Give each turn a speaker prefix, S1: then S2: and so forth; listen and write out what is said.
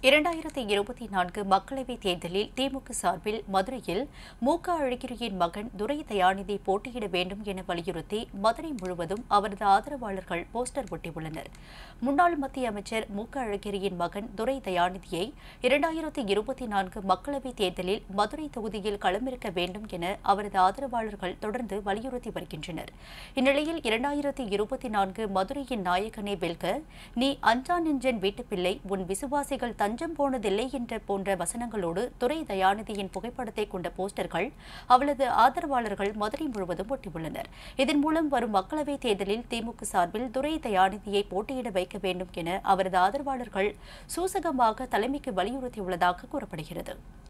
S1: 2024 மக்களவைத் தேர்தலில் திமுக சார்பில் மதுரையில் அழகிரியின் மகன் துரை தயாநிதி போட்டியிட வேண்டும் என வலியுறுத்தி மதுரை முழுவதும் அவரது ஆதரவாளர்கள் போஸ்டர் ஒட்டியுள்ளனர். முன்னாள் மத்திய அமைச்சர் அழகிரியின் மகன் துரை தயாநிதியை 2024 மக்களவைத் தேர்தலில் மதுரை தொகுதியில் களமிறக்க வேண்டும் என அவரது ஆதரவாளர்கள் தொடர்ந்து வலியுறுத்தி வருகின்றனர். இந்நிலையில் 2024 மதுரையின் நாயகனை வெல்க நீ அஞ்சா நெஞ்சன் வீட்டுப்பிள்ளை உன் விசுவாசிகள் தஞ்சம் போனதில்லை என்ற போன்ற வசனங்களோடு துரை தயாநிதியின் புகைப்படத்தை கொண்ட போஸ்டர்கள் அவளது ஆதரவாளர்கள் மதுரை முழுவதும் ஒட்டியுள்ளனர். இதன் மூலம் வரும் மக்களவைத் தேர்தலில் திமுக சார்பில் துரை தயாநிதியை போட்டியிட வைக்க வேண்டும் என அவரது ஆதரவாளர்கள் சூசகமாக தலைமைக்கு வலியுறுத்தியுள்ளதாக கூறப்படுகிறது.